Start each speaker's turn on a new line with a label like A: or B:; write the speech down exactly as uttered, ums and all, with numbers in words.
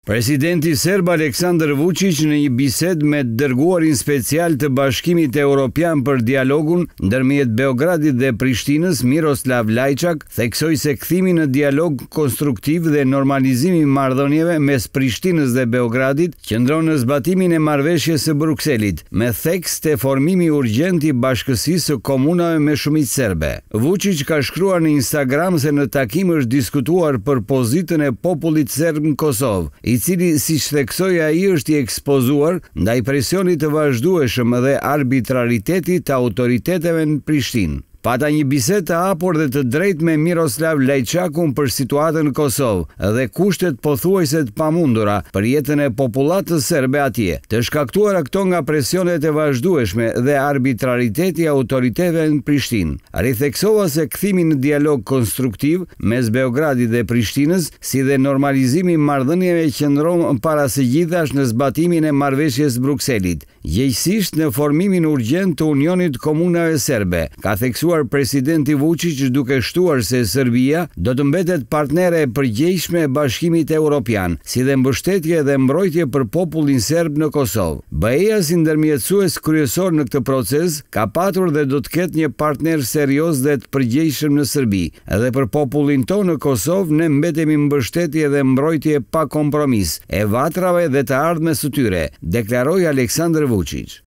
A: Presidenti serb Aleksandar Vučić në një bisedë me dërguarin special të Bashkimit Evropian për dialogun ndërmjet Beogradit dhe Prishtinës, Miroslav Lajçak, theksoi se kthimi në dialog konstruktiv dhe normalizimi i marrëdhënieve mes Prishtinës dhe Beogradit qëndron në zbatimin e marrëveshjes së Brukselit, me theks të formimi urgjent i bashkësisë së komunave me shumicë serbe. Vučić ka shkruar në Instagram se në takim është diskutuar për pozitën e popullit serb në Kosovë, i cili, siç theksoi ai, është i ekspozuar ndaj presionit të vazhdueshëm dhe arbitraritetit të autoriteteve në Prishtinë. Pata një bisedë të hapur dhe të drejtë me Miroslav Lajçakun për situatën në Kosovë dhe kushtet pothuajse të pamundura për jetën e popullatës serbe atje, të shkaktuara këto nga presionet e vazhdueshme dhe arbitrariteti i autoriteteve në Prishtinë. Ritheksova se kthimi në dialog konstruktiv mes Beogradit dhe Prishtinës, si dhe normalizimi i marrëdhënieve qëndron para së gjithash në zbatimin e marrëveshjes Brukselit, gjithsesi në formimin urgjent të Unionit të Komunave Serbe, ka theksuar presidenti Vučić, duke shtuar se Serbia do të mbetet partnere e përgjegjshme e Bashkimit Evropian, si dhe mbështetje dhe mbrojtje për popullin serb në Kosovë. B E A si ndërmjetësues kryesor në këtë proces ka patur dhe do të ketë një partner serioz dhe të përgjegjshëm në Serbi, edhe për popullin tonë në Kosovë ne mbetemi mbështetje dhe mbrojtje pa kompromis e vatrave dhe të ardhmes së tyre, deklaroi Aleksandar Vučić.